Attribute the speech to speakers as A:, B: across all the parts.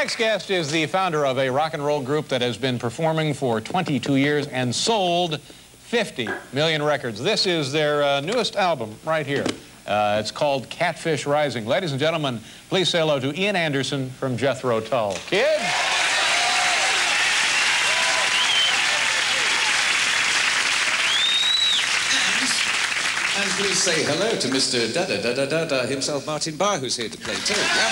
A: next guest is the founder of a rock and roll group that has been performing for 22 years and sold 50 million records. This is their newest album right here. It's called Catfish Rising. Ladies and gentlemen, please say hello to Ian Anderson from Jethro Tull. Kid?
B: And please say hello to Mr. Da-da-da-da-da-da himself, Martin Barr, who's here to play too, yeah?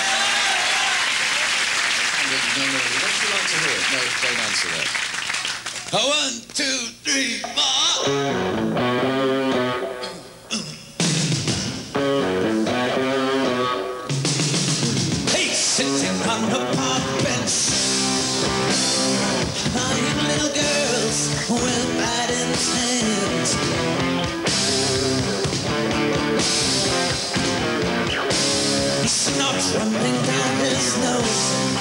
B: No, what would you like to hear? No, don't answer that. 1, 2, 3, 4. He's sitting on the park bench, eyeing little girls with bad intent. Snot running down his nose,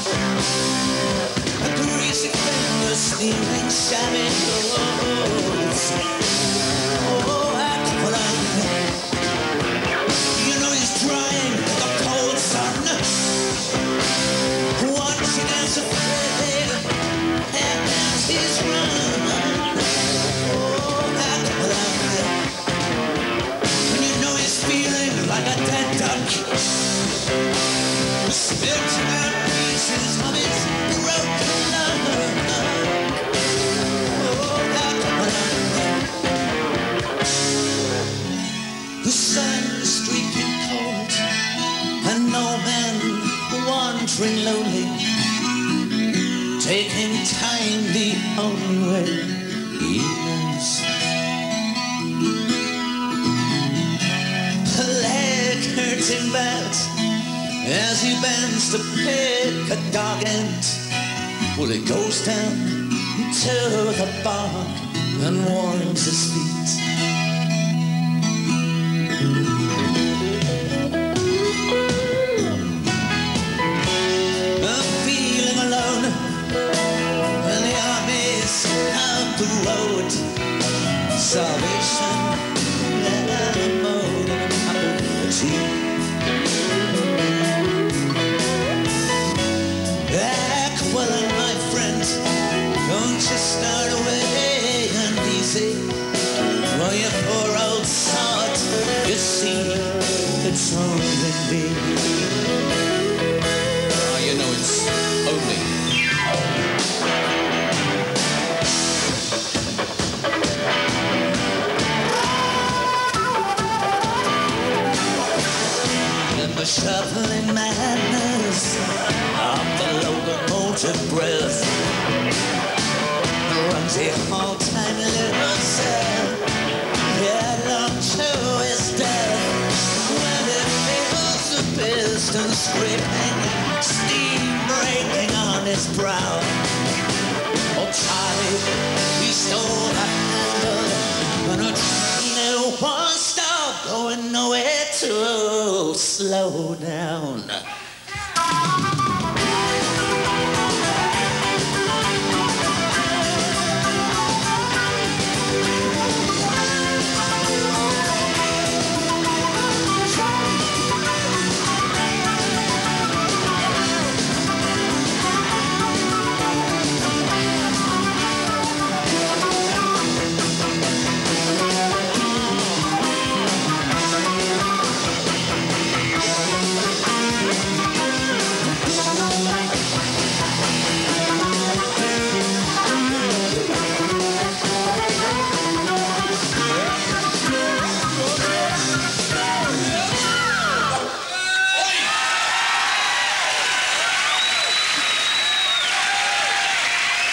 B: a greasy finger stealing shabby clothes. Oh, Aqualung, you know he's drying the cold sun, watching as afraid, and as he's run. Oh, Aqualung, you know he's feeling like a dead duck, spitting out pieces of his broken love. Oh, the sun is streaking cold, and no man wandering lonely, taking time the only way he knows. A leg hurting bad as he bends to pick a dog end. Well, he goes down to the bog and warms his feet. Feeling alone in the armies of the road, salvation and a mode of achieve. Aqualung, my friend, don't you start away and easy. Well, you poor old sod, you see, it's only me. Oh, you know it's only. In the shuffling madness of the locomotive breath runs a all-time little cell, headlong to his death. When it feels the piston scraping, steam breaking on his brow. Oh, Charlie, he stole a handle, and a train it won't stop going nowhere to slow down.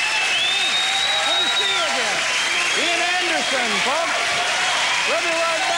A: Folks, we'll be right back.